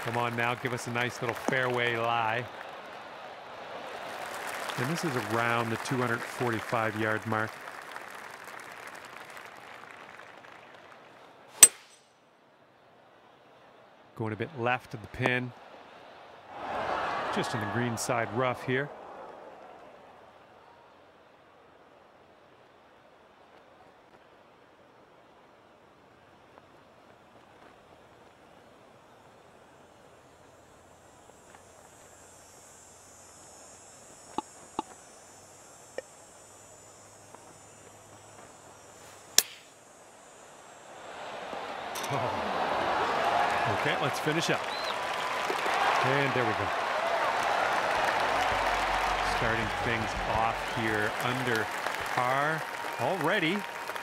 Come on now, give us a nice little fairway lie. And this is around the 245-yard mark. Going a bit left of the pin. Just in the green side rough here. Oh. Okay, let's finish up. And there we go. Starting things off here under par already.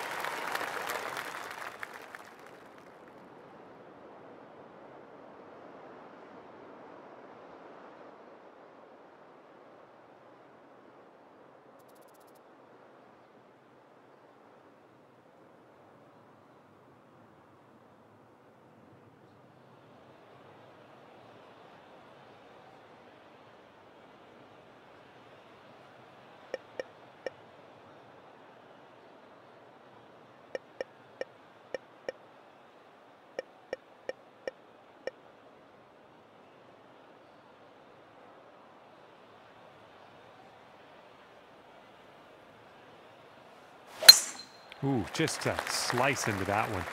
Ooh, just a slice into that one.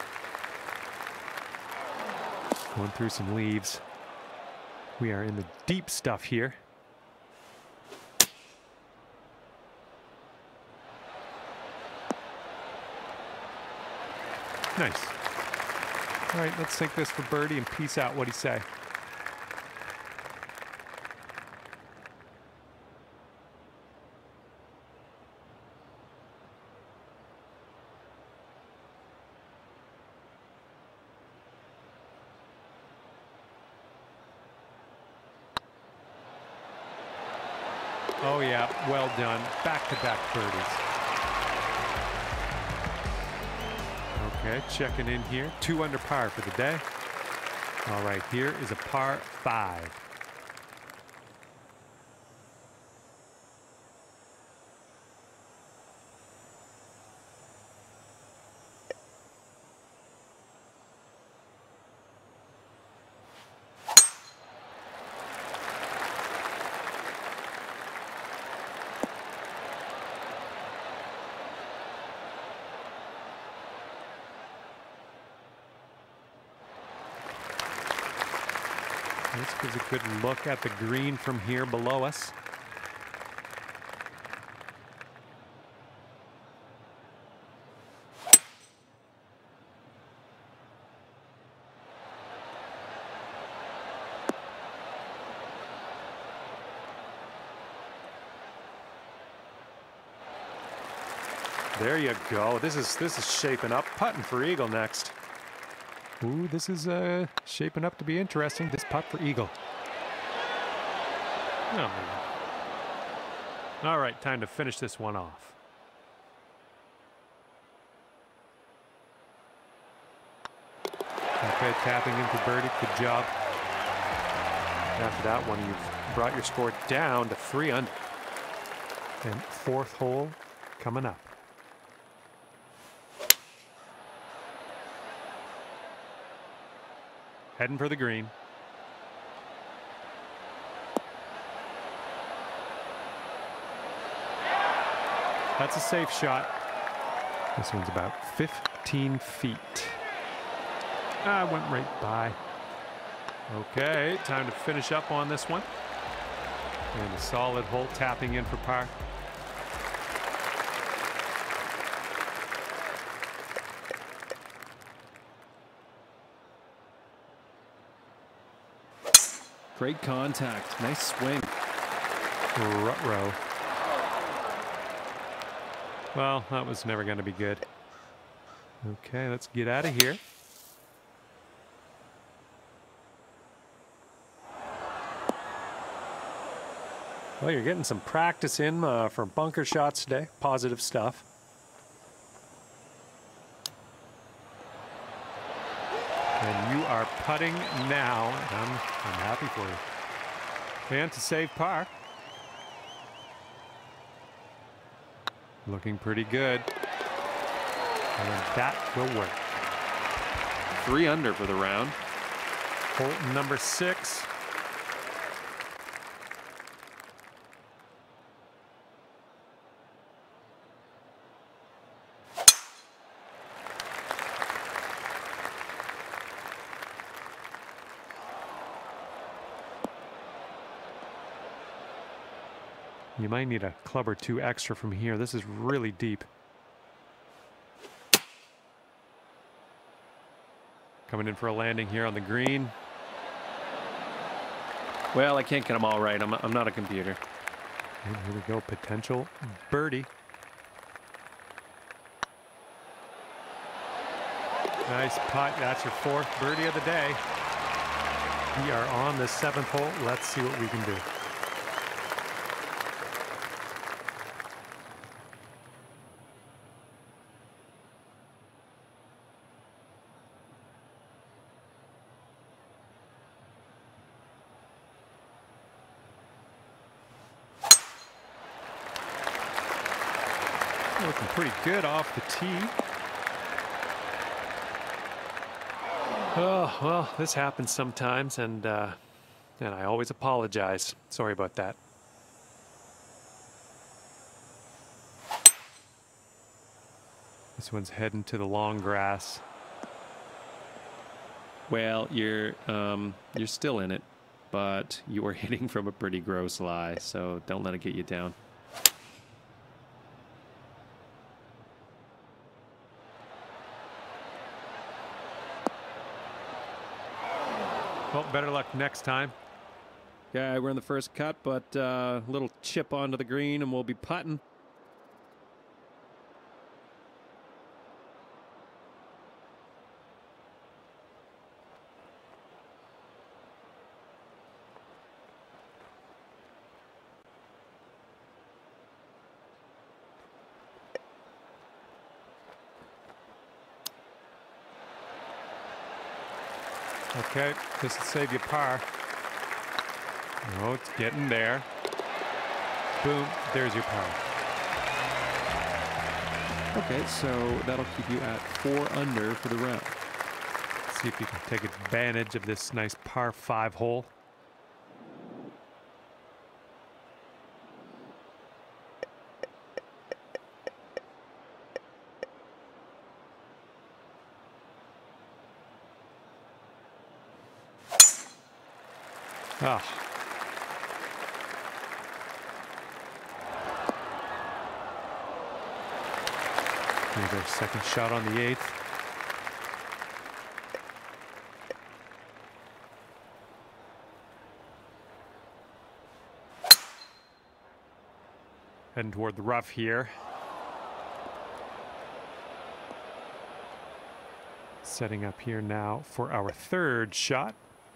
Going through some leaves. We are in the deep stuff here. Nice. All right, let's sink this for birdie and peace out. What'd he say? Oh yeah, well done. Back-to-back birdies. Okay, checking in here. 2 under par for the day. All right, here is a par 5. This gives a good look at the green from here below us. There you go. This is shaping up. Putting for eagle next. Ooh, this is shaping up to be interesting. This putt for eagle. Oh. All right, time to finish this one off. Okay, tapping in for birdie. Good job. After that one, you've brought your score down to 3 under. And 4th hole coming up. Heading for the green. That's a safe shot. This one's about 15 feet. Went right by. Okay, time to finish up on this one. And a solid hole, tapping in for par. Great contact. Nice swing. Ruh-roh. Well, that was never going to be good. Okay, let's get out of here. Well, you're getting some practice in for bunker shots today. Positive stuff. And you are are putting now. I'm happy for you. And to save par. Looking pretty good. And that will work. 3 under for the round. Hole number 6. You might need a club or 2 extra from here. This is really deep. Coming in for a landing here on the green. Well, I can't get them all right. I'm not a computer. And here we go. Potential birdie. Nice putt. That's your 4th birdie of the day. We are on the 7th hole. Let's see what we can do. Looking pretty good off the tee. Oh, well, this happens sometimes, and I always apologize. Sorry about that. This one's heading to the long grass. Well, you're still in it, but you are hitting from a pretty gross lie, so don't let it get you down. Well, better luck next time. Yeah, we're in the first cut, but a little chip onto the green, and we'll be putting. Okay, this will save you par. Oh, it's getting there. Boom, there's your par. Okay, so that'll keep you at 4 under for the round. See if you can take advantage of this nice par 5 hole. Ah. Here's our second shot on the 8th. Heading toward the rough here. Setting up here now for our 3rd shot.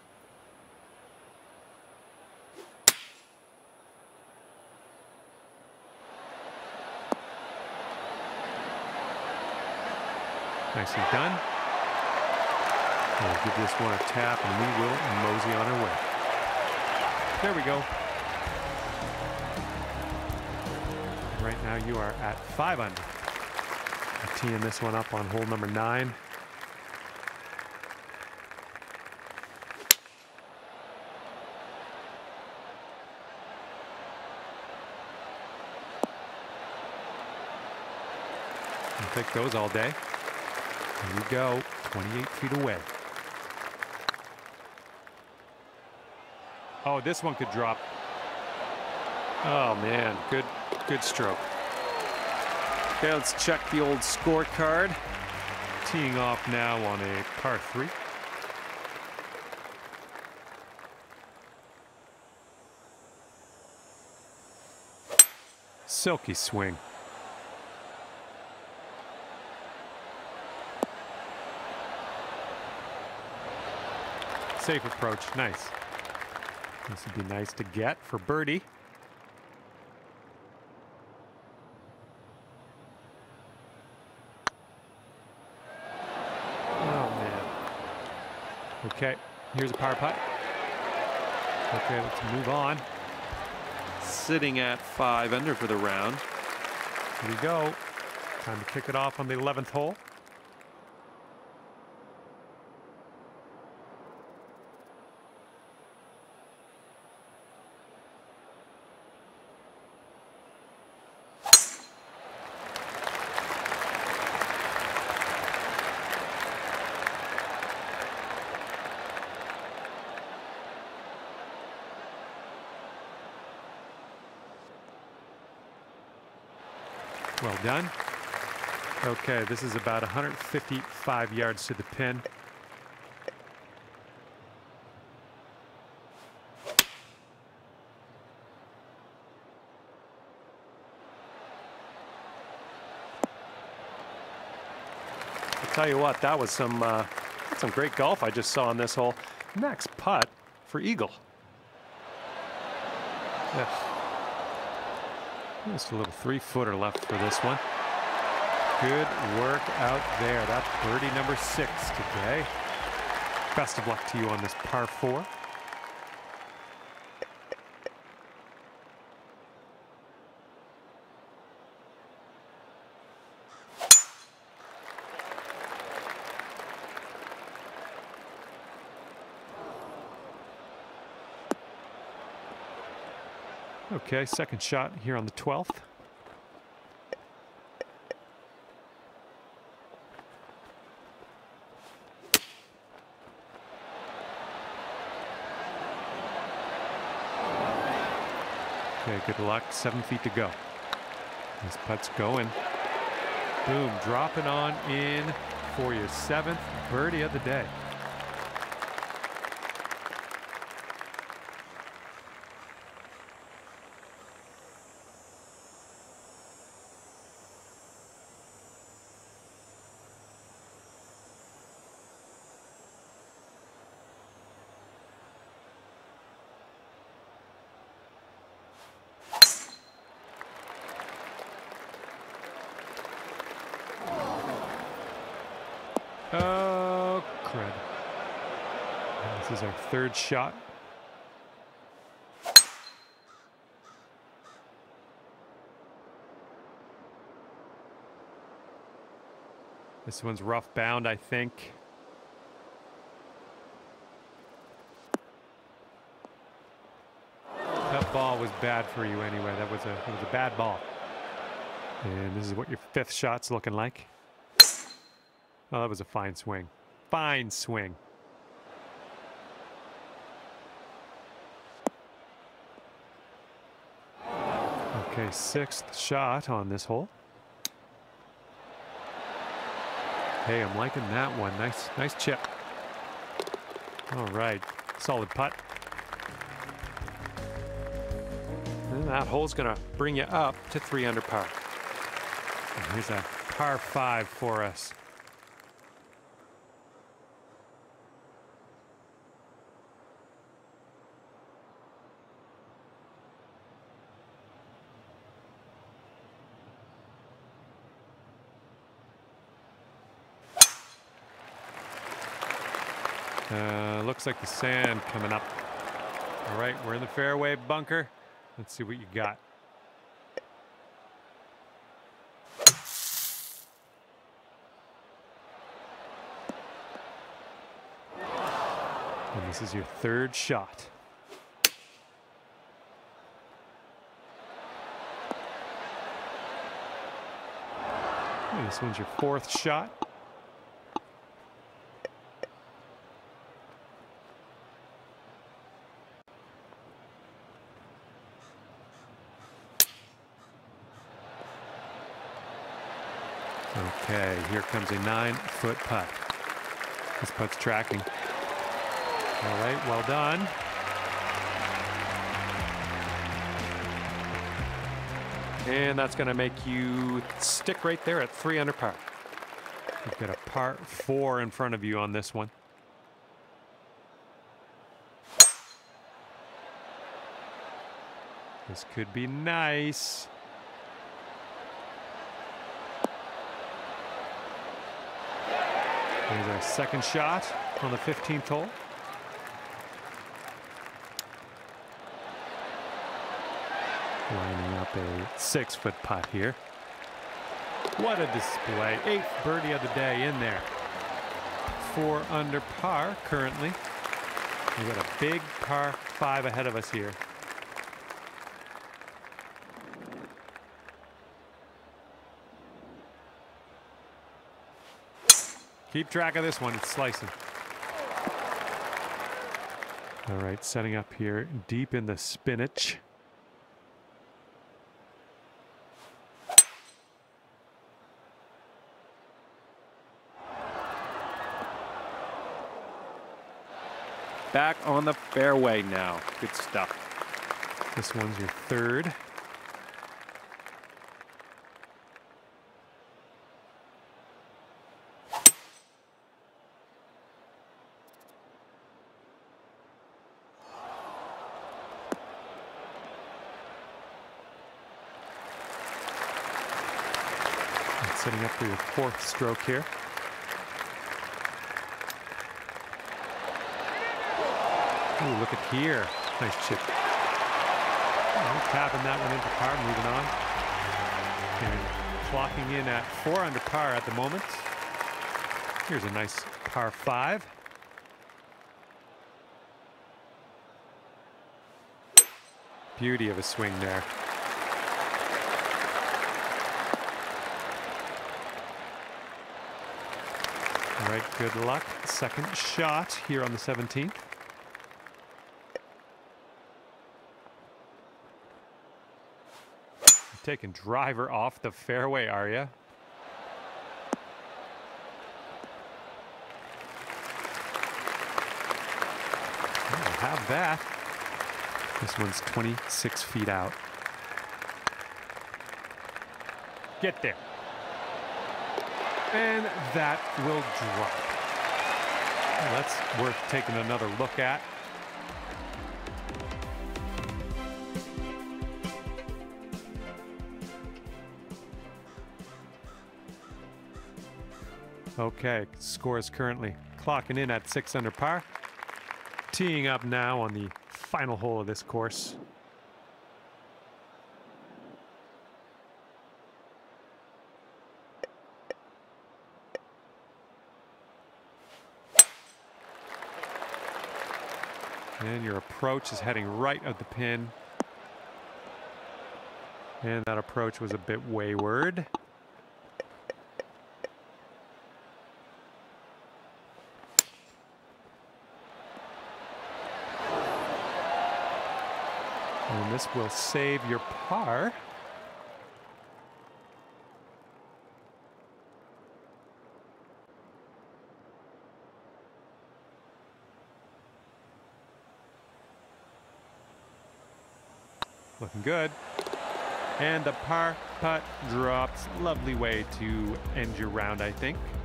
Nicely done. We'll give this one a tap and we will mosey on our way. There we go. Right now you are at 5 under. We're teeing this one up on hole number 9. I'll take those all day. Here we go, 28 feet away. Oh, this one could drop. Oh man, good stroke. Okay, let's check the old scorecard. Teeing off now on a par 3. Silky swing. Safe approach, nice. This would be nice to get for birdie. Oh man. We're Okay, here's a par putt. Okay, let's move on. Sitting at 5 under for the round. Here we go. Time to kick it off on the 11th hole. Well done. Okay, this is about 155 yards to the pin. I'll tell you what, that was some great golf I just saw on this hole. Next putt for eagle. Yeah. Just a little 3-footer left for this one. Good work out there. That's birdie number 6 today. Best of luck to you on this par 4. Okay, second shot here on the 12th. Okay, good luck. 7 feet to go. This putt's going. Boom, dropping on in for your 7th birdie of the day. Oh, crud. This is our 3rd shot. This one's rough bound, I think. That ball was bad for you anyway. It was a bad ball. And this is what your 5th shot's looking like. Oh, that was a fine swing. Fine swing. Okay, 6th shot on this hole. Hey, I'm liking that one. Nice chip. All right, solid putt. And that hole's gonna bring you up to 3 under par. And here's a par 5 for us. Looks like the sand coming up. All right, we're in the fairway bunker. Let's see what you got. And this is your 3rd shot. And this one's your 4th shot. Okay, here comes a 9-foot putt. This putt's tracking. All right, well done. And that's going to make you stick right there at 3 under par. You've got a par 4 in front of you on this one. This could be nice. Here's our 2nd shot on the 15th hole. Lining up a 6-foot putt here. What a display. 8th birdie of the day in there. 4 under par currently. We've got a big par 5 ahead of us here. Keep track of this one. It's slicing. All right, setting up here deep in the spinach. Back on the fairway now. Good stuff. This one's your 3rd. And setting up for your 4th stroke here. Ooh, look at here. Nice chip. Tapping that one into par, moving on. And clocking in at 4 under par at the moment. Here's a nice par 5. Beauty of a swing there. All right, good luck. Second shot here on the 17th. Taking driver off the fairway, are you? I'll have that. This one's 26 feet out. Get there. And that will drop. Well, that's worth taking another look at. Okay, score is currently clocking in at 6 under par. Teeing up now on the final hole of this course. And your approach is heading right at the pin. And that approach was a bit wayward. And this will save your par. Looking good. And the par putt drops. Lovely way to end your round, I think.